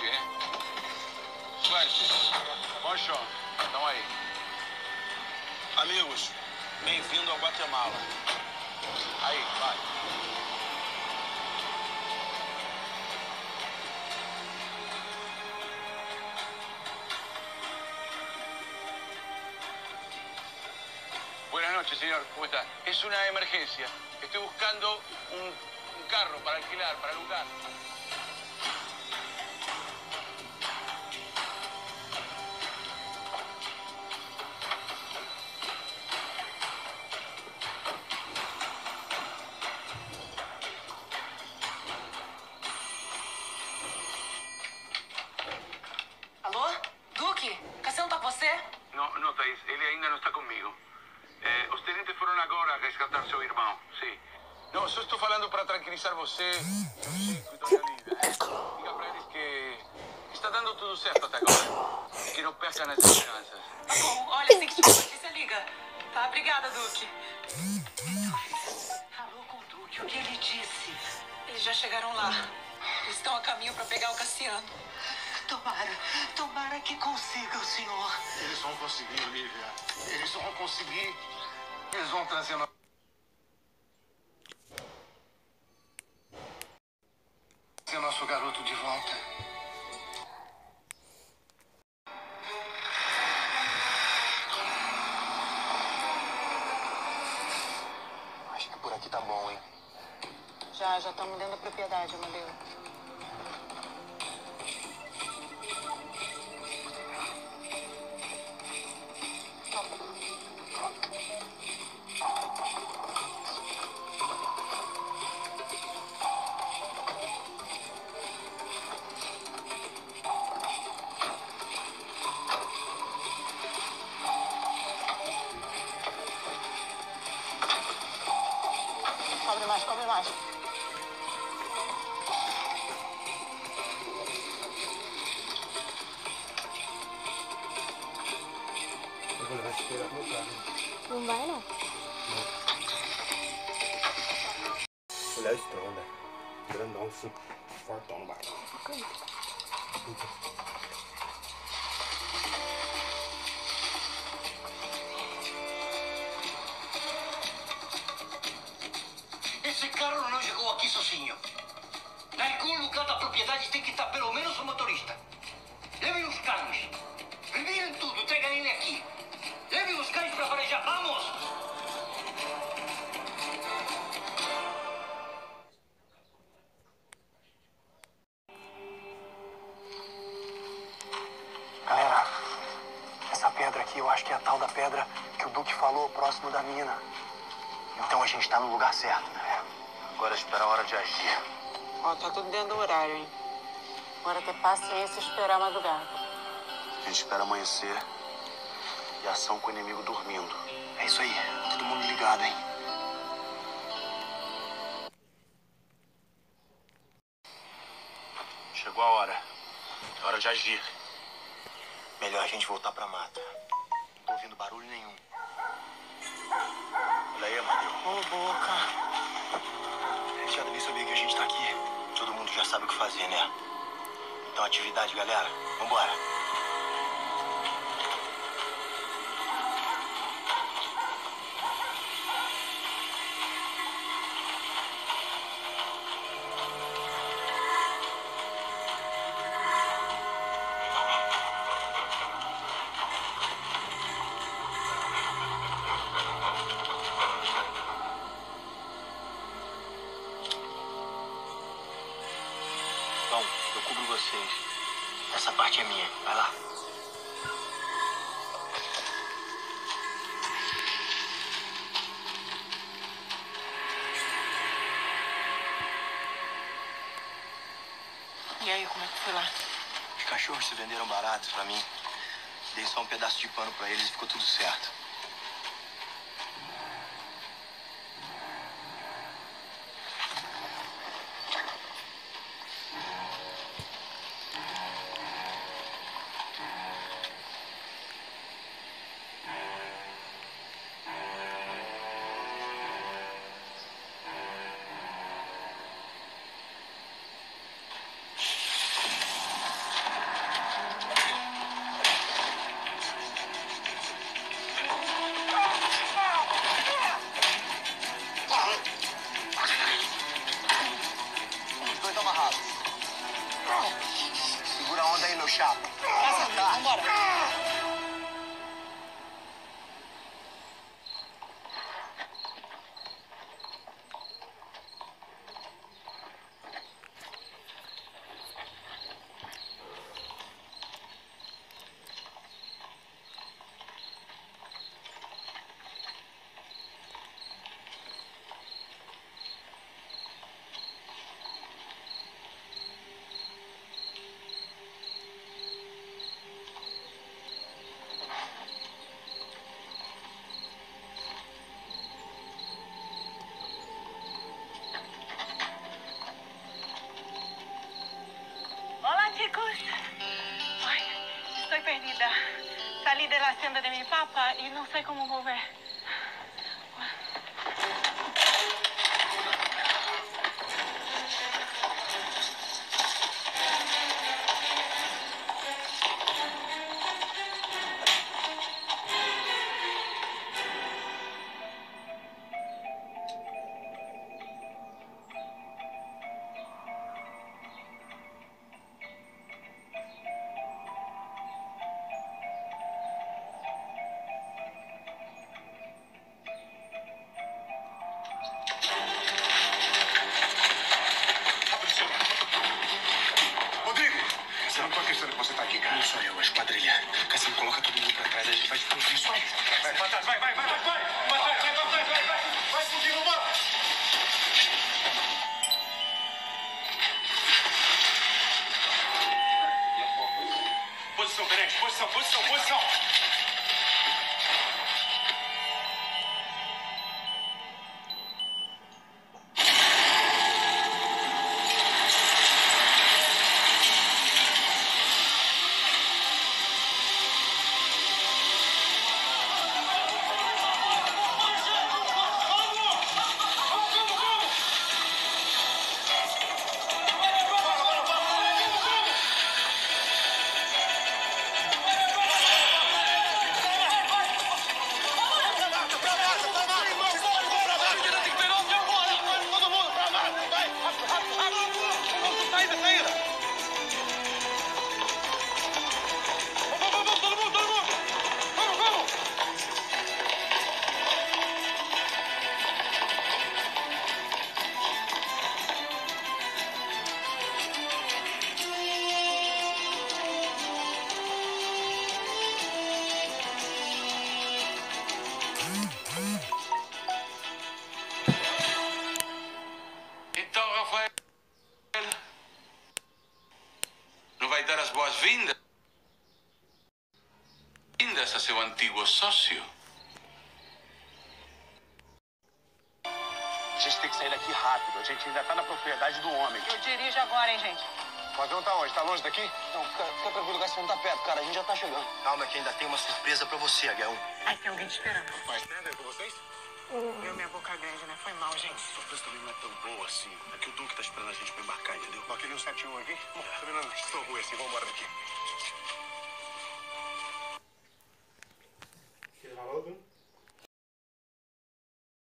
hein? Suerte. Bom show. Então aí. Amigos, bem-vindo ao Guatemala. Aí, vai. Buenas noches, señor. ¿Cómo está? Es una emergencia. Estoy buscando un carro para alquilar, para alugar. Alô? Duque? Cassiano tá com você? No, Thaís, ele ainda não está comigo. Os tenentes foram agora a resgatar seu irmão, sim. Não, só estou falando para tranquilizar você. Cuidado da vida, Diga para eles que está dando tudo certo até agora. Que não percam as esperanças. Tá bom, olha, assim que tiver notícia, liga. Tá, obrigada, Duque. Falou com o Duque, o que ele disse? Eles já chegaram lá. Eles estão a caminho para pegar o Cassiano. Tomara que consiga, o senhor. Eles vão conseguir, Olivia. Eles vão conseguir. Eles vão trazer nosso garoto de volta. Acho que por aqui tá bom, hein? Já estamos dentro da propriedade, Amadeu. Cobre mais. Agora vai esperar no carro. Não vai, não? Olha o Stronda. Grandão, assim. Fortão no barco. Esse carro não chegou aqui sozinho. Em algum lugar da propriedade tem que estar pelo menos o motorista. Levem os carros. Revirem tudo, tragam ele aqui. Levem os cães para farejar. Vamos! Galera, essa pedra aqui, eu acho que é a tal da pedra que o Duque falou, próximo da mina. Então a gente tá no lugar certo, né? Agora espera a hora de agir. Ó, tá tudo dentro do horário, hein? Agora ter paciência e esperar a madrugada. A gente espera amanhecer e ação com o inimigo dormindo. É isso aí, todo mundo ligado, hein? Chegou a hora. É hora de agir. Melhor a gente voltar pra mata. Não tô ouvindo barulho nenhum. Olha aí, Amadeu. Ô, Boca. Eles já devem saber que a gente tá aqui. Todo mundo já sabe o que fazer, né? Então, atividade, galera. Vambora. Bom, eu cubro vocês. Essa parte é minha. Vai lá. E aí, como é que foi lá? Os cachorros se venderam baratos pra mim. Dei só um pedaço de pano pra eles e ficou tudo certo. meu chapa. Vambora. Hola, chicos. Ay, estoy perdida. Salí de la hacienda de mi papá y no sé cómo volver. Rodrigo! Você não tô acreditando que você tá aqui, cara. Não sou eu, a esquadrilha. Cassino, coloca todo mundo pra trás, a gente vai explodir isso aí. Vai, pra trás, vai! Vai, fugir, vambora! Posição, Tenente, posição! Então, Rafael, não vai dar as boas-vindas a seu antigo sócio? A gente tem que sair daqui rápido. A gente ainda tá na propriedade do homem. Eu dirijo agora, hein, gente. O avião tá onde? Tá longe daqui? Não, fica tranquilo, o não tá perto, cara. A gente já tá chegando. Calma que ainda tem uma surpresa pra você, H1. Ai, tem alguém te esperando. Faz nada com vocês? Meu, minha boca grande, né? Foi mal, gente. A surpresa também não é tão boa assim. É que o Duque tá esperando a gente pra embarcar, entendeu? Aquele 171 aqui? Bom, também não é tão ruim assim. Vambora daqui.